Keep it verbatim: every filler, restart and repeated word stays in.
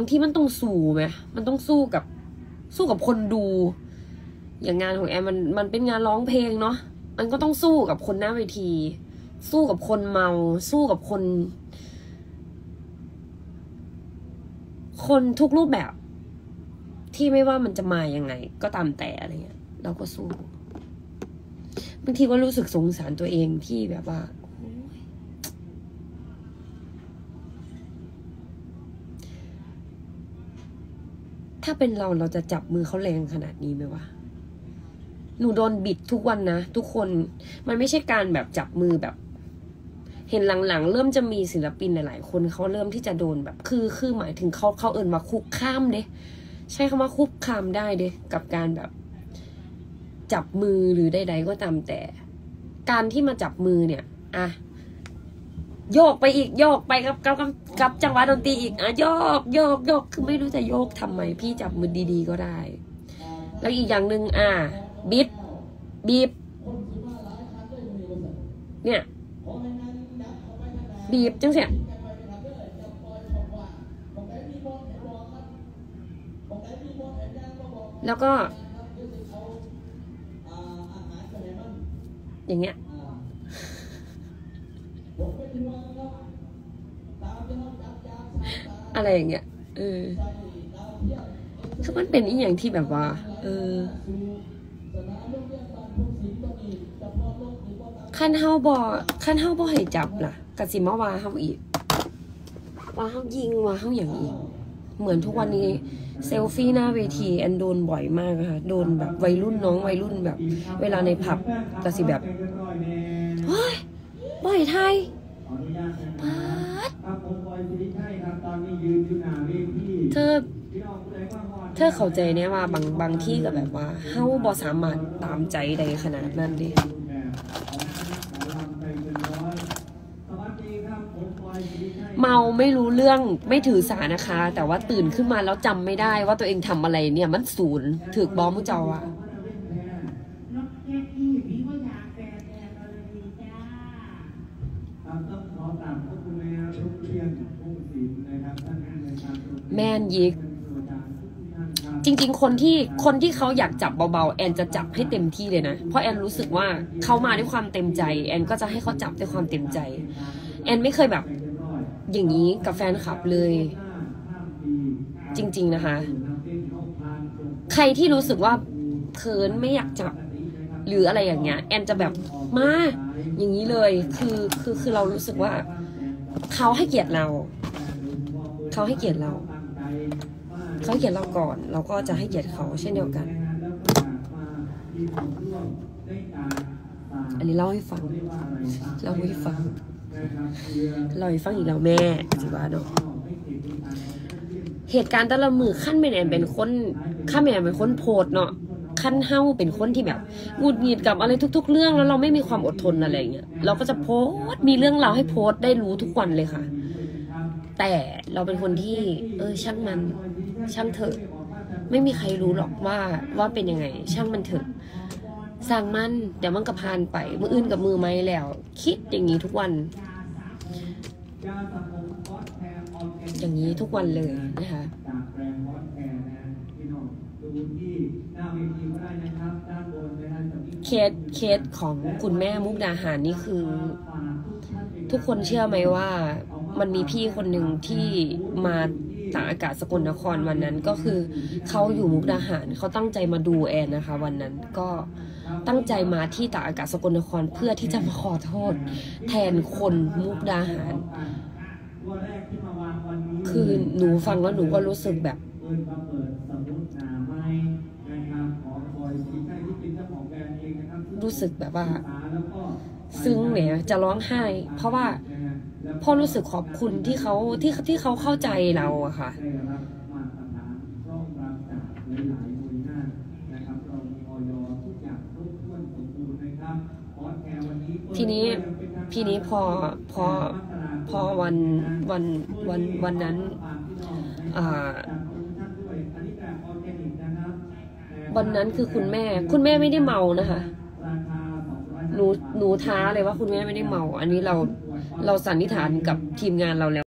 างทีมันต้องสู้ไหมมันต้องสู้กับสู้กับคนดูอย่างงานของแอมมันมันเป็นงานร้องเพลงเนาะมันก็ต้องสู้กับคนหน้าเวทีสู้กับคนเมาสู้กับคนคนทุกรูปแบบที่ไม่ว่ามันจะมายังไงก็ตามแต่อะไรเงี้ยเราก็สู้บางทีก็รู้สึกสงสารตัวเองที่แบบว่าถ้าเป็นเราเราจะจับมือเขาแรงขนาดนี้ไหมวะหนูโดนบิดทุกวันนะทุกคนมันไม่ใช่การแบบจับมือแบบเห็นหลังๆเริ่มจะมีศิลปินหลายๆคนเขาเริ่มที่จะโดนแบบคือคือหมายถึงเขาเขาเอิญมาคุกข้ามเด้ใช้คำว่าคุกคามได้เด้กับการแบบจับมือหรือใดๆก็ตามแต่การที่มาจับมือเนี่ยอ่ะโยกไปอีกโยกไปกับกับกับจังหวะดนตรีอีกอ่ะโยกโยกโยกคือไม่รู้จะโยกทำไมพี่จับมือดีๆก็ได้แล้วอีกอย่างหนึ่งอ่ะบิดบีบเนี่ยบีบจังเสียแล้วก็อย่างเงี้ยอะไรอย่างเงี้ยเออคือมันเป็นอีอย่างที่แบบว่าเออขั้นเฮาบ่ขั้นเฮาบ่ให้จับล่ะกะสิมาว่าเฮาอีกว่าเฮายิงว่าเฮาอย่างอีกเหมือนทุกวันนี้เซลฟี่หน้าเวทีแอนโดนบ่อยมากค่ะโดนแบบวัยรุ่นน้องวัยรุ่นแบบเวลาในผับกะสิแบบเฮ้ยบ่อยไทยปาดเธอเธอเข้าใจเนี่ยว่าบางบางที่ก็แบบว่าเฮาบ่สามารถตามใจได้ขนาดนั้นดิเมาไม่รู้เรื่องไม่ถือสานะคะแต่ว่าตื่นขึ้นมาแล้วจำไม่ได้ว่าตัวเองทำอะไรเนี่ยมันศูนย์ถือบอมุเจ้าอะแม่นยิกจริงๆคนที่คนที่เขาอยากจับเบาๆแอนจะจับให้เต็มที่เลยนะเพราะแอนรู้สึกว่าเขามาด้วยความเต็มใจแอนก็จะให้เขาจับด้วยความเต็มใจแอนไม่เคยแบบอย่างนี้กับแฟนคลับเลยจริงๆนะคะใครที่รู้สึกว่าเขินไม่อยากจับหรืออะไรอย่างเงี้ยแอนจะแบบมาอย่างนี้เลยคือคือคือเรารู้สึกว่าเขาให้เกียรติเราเขาให้เกียรติเราเขาให้เกียรติเราก่อนเราก็จะให้เกียรติเขาเช่นเดียวกันอันนี้เล่าให้ฟังเล่าให้ฟังเล่าให้ฟังอีกแล้วแม่สิว่าเนาะเหตุการณ์แต่ละมือขั้นแม่แอนเป็นคนขั้นแม่แอนเป็นคนโพดเนาะขั้นเฮาเป็นคนที่แบบหงุดหงิดกับอะไรทุกๆเรื่องแล้วเราไม่มีความอดทนอะไรเงี้ยเราก็จะโพสมีเรื่องราวให้โพสได้รู้ทุกวันเลยค่ะแต่เราเป็นคนที่เออช่างมันช่างเถอะไม่มีใครรู้หรอกว่าว่าเป็นยังไงช่างมันเถอะสร้างมันเดี๋ยวมันก็ผ่านไปมืออื่นกับมือไม้แล้วคิดอย่างนี้ทุกวันอย่างนี้ทุกวันเลยนะคะเคสเคสของคุณแม่มุกดาหารนี่คือทุกคนเชื่อไหมว่ามันมีพี่คนหนึ่งที่มาตากอากาศสกลนครวันนั้นก็คือเขาอยู่มุกดาหารเขาตั้งใจมาดูแอนนะคะวันนั้นก็ตั้งใจมาที่ตากอากาศสกลนครเพื่อที่จะมาขอโทษแทนคนมุกดาหารคือหนูฟังแล้วหนูก็รู้สึกแบบรู้สึกแบบว่าซึ้งเนี่ยจะร้องไห้เพราะว่าพ่อรู้สึกขอบคุณที่เขาที่ที่เขาเข้าใจเราอะค่ะทีนี้ทีนี้พอพอพอวันวันวันวันนั้นอ่าวันนั้นคือคุณแม่คุณแม่ไม่ได้เมานะคะหนูหนูท้าเลยว่าคุณแม่ไม่ได้เมาอันนี้เราเราสันนิษฐานกับทีมงานเราแล้ว